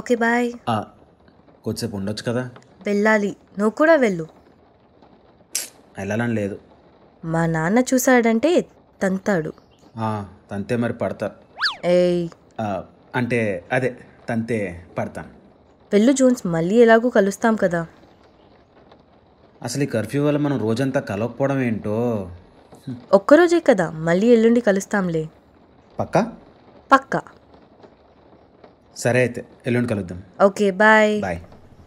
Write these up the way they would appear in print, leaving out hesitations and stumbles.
Okay bye. కొద్దిసేపు ఉండొచ్చు కదా. వెళ్ళాలి, నువ్వు కూడా వెళ్ళు. వెళ్ళాలని లేదు. మా నాన్న చూసాడంటే తంతాడు. తంతే మరి పడతారు. ఏయ్ అంటే అదే తంతే పడతాను. వెళ్ళు జోన్స్, మళ్ళీ ఎలాగూ కలుస్తాం కదా. అసలు ఈ కర్ఫ్యూ వల్ల మనం రోజంతా కలవకపోవడం ఏంటో. ఒక్కరోజే కదా, మళ్ళీ ఎల్లుండి కలుస్తాంలే. పక్కా? పక్కా. సరే అయితే ఎల్లుండి కలుద్దాం. Okay bye. Bye.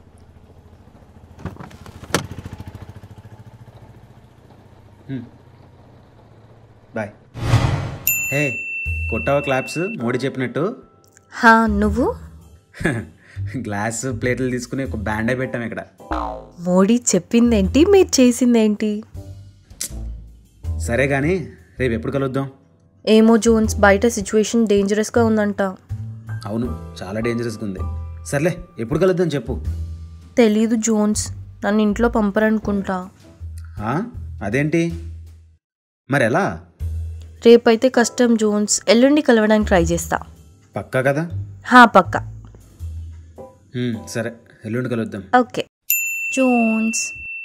Bye. Hey, కొట్టావా క్లాప్స్ మోడీ చెప్పినట్టు? నువ్వు? గ్లాస్ ప్లేట్లు తీసుకుని ఒక బ్యాండే పెట్టాం ఇక్కడ. మోడీ చెప్పిందేంటి, మీరు చేసిందేంటి? సరే కానీ రేపు ఎప్పుడు కలుద్దాం? ఏమో జోన్స్, బయట సిచ్యువేషన్ డేంజరస్గా ఉందంట. అవును, చాలా డేంజరస్గా ఉంది. సర్లే, ఎప్పుడు కలుద్దాం చెప్పు. తెలీదు జోన్స్, నన్ను ఇంట్లో పంపరనుకుంటా. అదేంటి మరి ఎలా? రేపైతే కష్టం జోన్స్, ఎల్లుండి కలవడానికి ట్రై చేస్తా. పక్కా కదా? పక్కా. సరే, ఎల్లుండి కలుద్దాం. Okay Jones.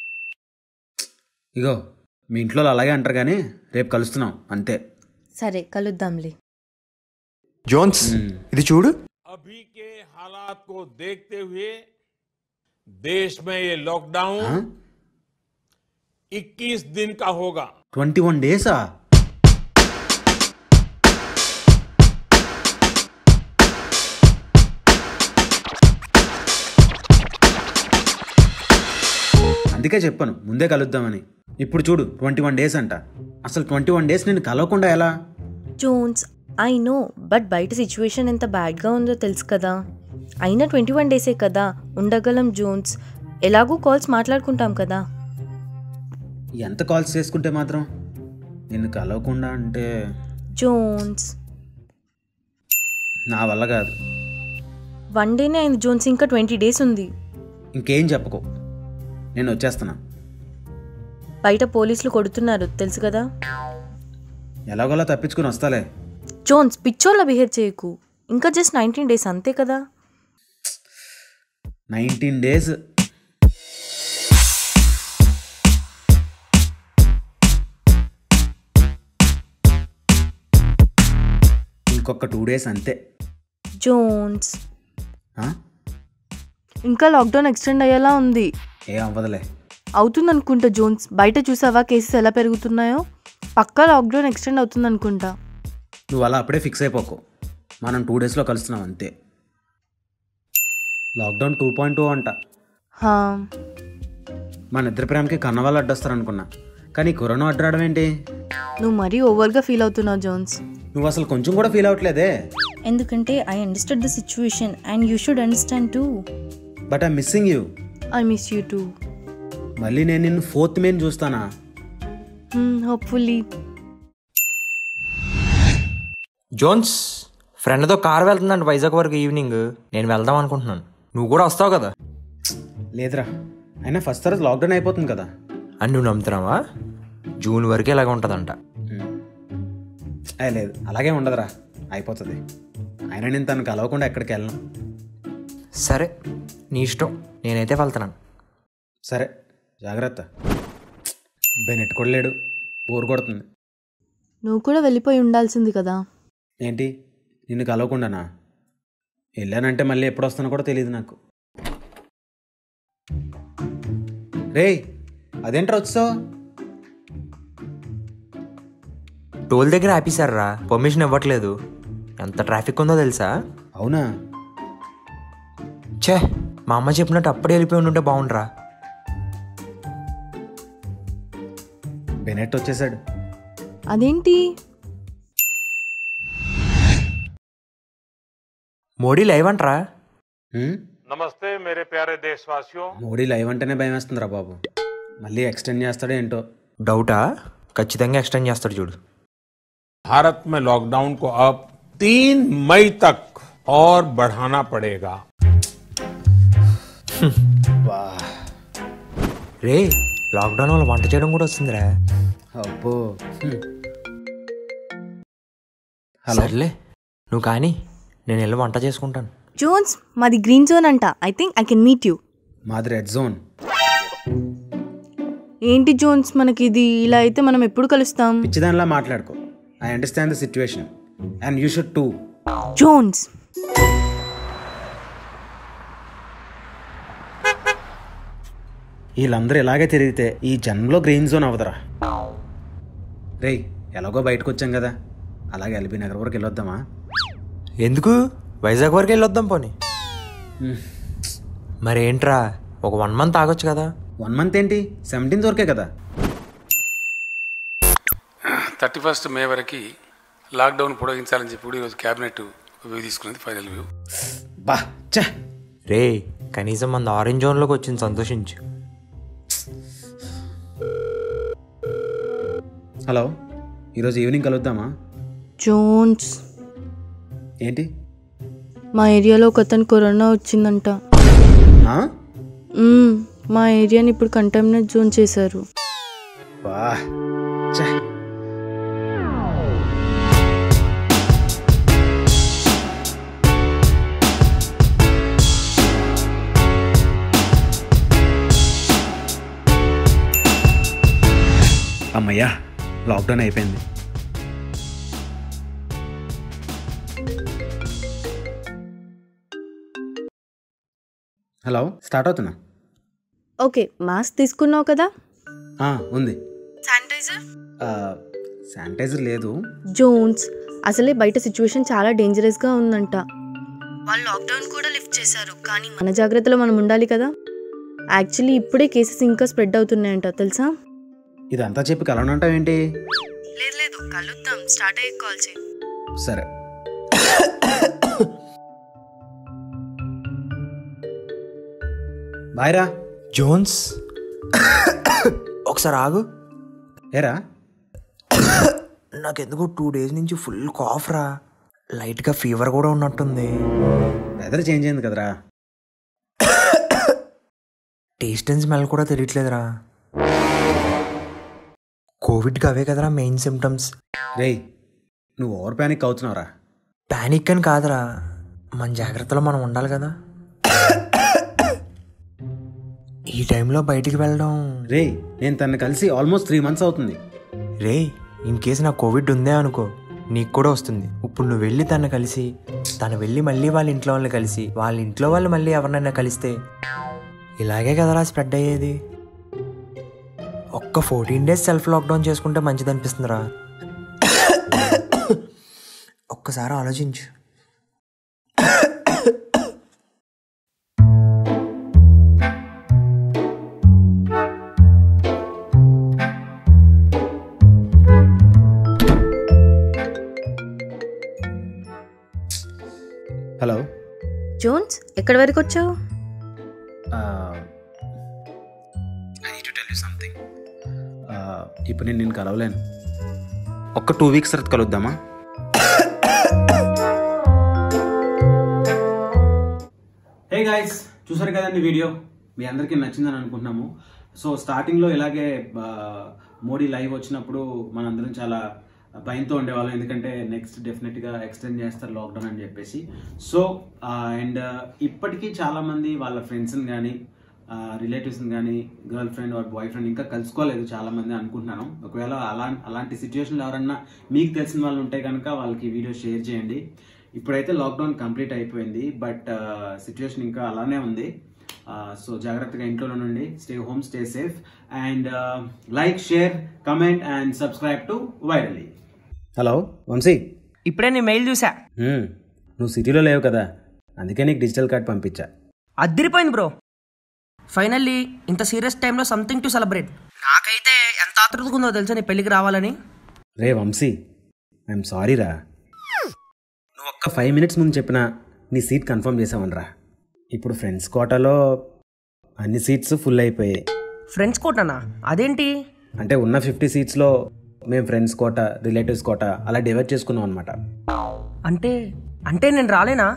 ఇగో మీ ఇంట్లో అలాగే అంటారు కానీ రేపు కలుస్తున్నాం అంతే. సరే కలుద్దాంలే. జోన్స్, ఇది చూడు. अभी के हालात को देखते हुए देश में ये लॉकडाउन 21 दिन का होगा. 21 డేసా? అందుకే చెప్పాను ముందే కలుద్దామని. ఇప్పుడు చూడు 21 డేస్ అంట. అసలు 21 డేస్ నేను కలవకుండా ఎలా? జోన్స్ ఐ నో, బట్ బయట సిచ్యువేషన్ ఎంత బ్యాడ్గా ఉందో తెలుసు కదా. అయినా 21 డేసే కదా, ఉండగలం జోన్స్. ఎలాగూ కాల్స్ మాట్లాడుకుంటాం కదా. ఎంత కాల్స్ చేసుకుంటే మాత్రం నిన్ను కలవకుండా అంటే? జోన్స్ నా వల్ల కాదు. 1 డేనే అయింది జోన్స్, ఇంకా 20 డేస్ ఉంది. ఇంకేం చెప్పుకో, నేను వచ్చేస్తున్నా. బయట పోలీసులు కొడుతున్నారు తెలుసు కదా. ఎలాగోలా తప్పించుకుని వస్తాలే. జోన్స్ పిచ్చోళ్ళ బిహేవ్ చేయకు. ఇంకా జస్ట్ 19 డేస్ అంతే కదా. 19 డేస్. ఇంకొక 2 డేస్ అంతే. జోన్స్ ఇంకా లాక్డౌన్ ఎక్స్టెండ్ అయ్యేలా ఉంది. అవ్వదులే. అవుతుంది అనుకుంటా జోన్స్, బయట చూసావా కేసెస్ ఎలా పెరుగుతున్నాయో. పక్కా లాక్డౌన్ ఎక్స్టెండ్ అవుతుంది అనుకుంటా. నువ్వు అలా అప్పుడే ఫిక్స్ అయిపోకు. మనం 2 డేస్లో కలుస్తున్నాం అంతే. లాక్డౌన్ 2.0 అంట. మన ఇద్దరి ప్రేమకి కన్నవాళ్ళు అడ్డొస్తారు అనుకున్నా, కానీ కరోనా అడ్డరావడం ఏంటి? నువ్వు మరీ ఓవర్గా ఫీల్ అవుతున్నావు జోన్స్. నువ్వు అసలు కొంచెం కూడా ఫీల్ అవ్వట్లేదే. ఎందుకంటే I understand the situation and you should understand too. But I missing you. I miss you too. మళ్ళీ నేను నిన్ను 4th మేని చూస్తానా? హోప్ఫుల్లీ. జోన్స్, ఫ్రెండ్తో కార్ వెళ్తుందండి వైజాగ్ వరకు ఈవినింగ్. నేను వెళ్దాం అనుకుంటున్నాను, నువ్వు కూడా వస్తావు కదా? లేదురా, అయినా ఫస్ట్ తర్వాత లాక్డౌన్ అయిపోతుంది కదా. అని నువ్వు నమ్ముతున్నావా? జూన్ వరకు ఇలాగ ఉంటుందంట. లేదు, అలాగే ఉండదురా, అయిపోతుంది. అయినా నేను తనకు కలవకుండా ఎక్కడికి వెళ్ళను. సరే నీ ఇష్టం, నేనైతే వెళ్తున్నాను. సరే జాగ్రత్త. బెనెట్ కూడా లేడు, బోర్ కొడుతుంది. నువ్వు కూడా వెళ్ళిపోయి ఉండాల్సింది కదా. ఏంటి, నిన్ను కలవకుండానా? వెళ్ళానంటే మళ్ళీ ఎప్పుడు వస్తానో కూడా తెలియదు నాకు. రేయ్, అదేంట్రా వచ్చావు? టోల్ దగ్గర ఆపేశారా, పర్మిషన్ ఇవ్వట్లేదు. ఎంత ట్రాఫిక్ ఉందో తెలుసా? అవునా? ఛే, మా అమ్మ చెప్పినట్టు అప్పుడే వెళ్ళిపోయి ఉంటే బాగుండ్రా. బెనెట్ వచ్చేసాడు. అదేంటి? మోడీ లైవ్ అంటరా? नमस्ते मेरे प्यारे देशवासियों. మోడీ లైవ్ అంటేనే భయం వేస్తుందిరా బాబు. మళ్ళీ ఎక్స్టెండ్ చేస్తాడో ఏంటో. డౌటా? ఖచ్చితంగా ఎక్స్టెండ్ చేస్తాడు చూడు. भारत में लॉकडाउन को अब 3 मई तक और बढ़ाना पड़ेगा. రే, లాక్డౌన్ వల్ల వంట చేయడం కూడా వస్తుందిరా. అబ్బో. సర్లే నువ్వు కానీ, నేను వెళ్ళి వంట చేసుకుంటాను. జోన్స్ మాది గ్రీన్ జోన్ అంట. I think I can meet you. మాది రెడ్ జోన్. ఏంటి జోన్స్, మనకి ఇది ఇలా అయితే మనం ఎప్పుడు కలుస్తాం? పిచ్చిదానిలా మాట్లాడుకో. I understand the situation and you should too. Jones వీళ్ళందరూ ఇలాగే తిరిగితే ఈ జన్మలో గ్రీన్ జోన్ అవదరా. రేయ్, ఎలాగో బయటకు వచ్చాం కదా, అలాగే ఎల్బీ నగర్ వరకు వెళ్ళొద్దామా? ఎందుకు? వైజాగ్ వరకు వెళ్ళొద్దాం పోనీ. మరేంట్రా, ఒక 1 month ఆగొచ్చు కదా. 1 month ఏంటి, 17th వరకే కదా. 31 May వరకు లాక్డౌన్ పొడిగించాలని చెప్పి కూడా ఈరోజు క్యాబినెట్ వ్యూ తీసుకున్నది, ఫైనల్ వ్యూ. బా చే రే, కనీసం మన ఆరెంజ్ జోన్లోకి వచ్చింది, సంతోషించు. హలో, ఈరోజు ఈవినింగ్ కలుద్దామా? జోన్స్, ఏంటి? మా ఏరియాలో ఒక అతను కరోనా వచ్చిందంట. ఆ? మా ఏరియాని ఇప్పుడు కంటైన్మెంట్ జోన్ చేశారు. బా చే అమ్మయ్యా, లాక్డౌన్ అయిపోయింది. హలో, స్టార్ట్ అవుతున్నా. ఓకే, మాస్క్ తీసుకున్నావు కదా? ఉంది. శానిటైజర్? శానిటైజర్ లేదు. జోన్స్, అసలే బయట సిచ్యువేషన్ చాలా డేంజరస్గా ఉందంట. వాళ్ళు లాక్డౌన్ కూడా లిఫ్ట్ చేశారు, కానీ మన జాగ్రత్తలో మనం ఉండాలి కదా. యాక్చువల్లీ ఇప్పుడే కేసెస్ ఇంకా స్ప్రెడ్ అవుతున్నాయంట, తెలుసా? ఇదంతా చెప్పి కలవనంటావు ఏంటి? లేదు, కలుద్దాం. స్టార్ట్ అయ్యి కాల్ చేయి. సరే. బాయ్ రా. జోన్స్, ఒకసారి ఆగు. ఏరా? నాకెందుకు 2 days నుంచి ఫుల్ కాఫ్ రా, లైట్గా ఫీవర్ కూడా ఉన్నట్టుంది. వెదర్ చేంజ్ అయింది కదరా. టేస్ట్ అండ్ స్మెల్ కూడా తెలియట్లేదురా. కోవిడ్కి అవే కదరా మెయిన్ సిమ్టమ్స్. రేయ్, నువ్వు ఓవర్ ప్యానిక్ అవుతున్నావురా. ప్యానిక్ అని కాదురా, మన జాగ్రత్తలో మనం ఉండాలి కదా. ఈ టైంలో బయటికి వెళ్ళడం. రేయ్, నేను తను కలిసి ఆల్మోస్ట్ 3 months అవుతుంది. రే, ఇన్ కేసు నాకు కోవిడ్ ఉందే అనుకో, నీకు కూడా వస్తుంది. ఇప్పుడు నువ్వు వెళ్ళి తను కలిసి, తను వెళ్ళి మళ్ళీ వాళ్ళ ఇంట్లో వాళ్ళని కలిసి, వాళ్ళ ఇంట్లో వాళ్ళు మళ్ళీ ఎవరినైనా కలిస్తే ఇలాగే కదరా స్ప్రెడ్ అయ్యేది. ఒక్క 14 days సెల్ఫ్ లాక్డౌన్ చేసుకుంటే మంచిది అనిపిస్తుందిరా. ఒక్కసారి ఆలోచించు. హలో జోన్స్, ఎక్కడి వరకు వచ్చావు? ఇప్పుడు నేను కలవలేను. ఒక్క 2 weeks తర్వాత కలుద్దామా? హే గైస్, చూసారు కదండి వీడియో. మీ అందరికీ నచ్చిందని అనుకుంటున్నాము. సో స్టార్టింగ్లో ఇలాగే మోడీ లైవ్ వచ్చినప్పుడు మనందరం చాలా భయంతో ఉండేవాళ్ళం, ఎందుకంటే నెక్స్ట్ డెఫినెట్గా ఎక్స్టెండ్ చేస్తారు లాక్డౌన్ అని చెప్పేసి. సో అండ్ ఇప్పటికీ చాలామంది వాళ్ళ ఫ్రెండ్స్ని కానీ రిలేటివ్స్ని కానీ girlfriend or boyfriend ఇంకా కలుసుకోలేదు చాలామంది అనుకుంటున్నాను. ఒకవేళ అలాంటి సిచ్యువేషన్లో ఎవరన్నా మీకు తెలిసిన వాళ్ళు ఉంటే కనుక వాళ్ళకి వీడియో షేర్ చేయండి. ఇప్పుడైతే లాక్డౌన్ కంప్లీట్ అయిపోయింది, బట్ సిచ్యువేషన్ ఇంకా అలానే ఉంది. సో జాగ్రత్తగా ఇంట్లోనే నుండి, stay home, stay safe, and like, share, comment and subscribe to Virally. Hello Vamshi, ఇప్పుడే నీ మెయిల్ చూసా. నువ్వు సిటీలో లేవు కదా, అందుకే నీకు డిజిటల్ కార్డ్ పంపించా. అద్దరిపోయింది బ్రో. ఫైనల్లీ ఇంత సీరియస్ టైంలో సంథింగ్ టు సెలబ్రేట్. నాకైతే ఎంత ఆతృతగా ఉందో తెలుసా నీ పెళ్ళికి రావాలని. రే వంశీ, ఐఎమ్ సారీ రా. నువ్వు ఒక్క 5 minutes ముందు చెప్పినా నీ సీట్ కన్ఫర్మ్ చేసావనరా. ఇప్పుడు ఫ్రెండ్స్ కోటాలో అన్ని సీట్స్ ఫుల్ అయిపోయాయి. ఫ్రెండ్స్ కోటానా? అదేంటి? అంటే ఉన్న 50 seatsలో మేము ఫ్రెండ్స్ కోట, రిలేటివ్స్ కోట అలా డివైడ్ చేసుకున్నాం అనమాట. అంటే నేను రాలేనా?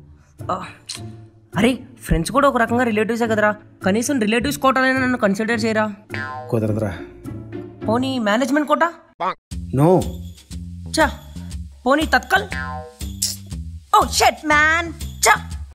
అరే, ఫ్రెండ్స్ కూడా ఒక రకంగా రిలేటివ్సే కదరా, కనీసం రిలేటివ్స్ కోటాలైనా నన్ను కన్సిడర్ చేయరా. కుదరదురా. పోనీ మేనేజ్మెంట్ కోటా? నో. పోనీ తత్కాల్? ఓ షట్ మ్యాన్.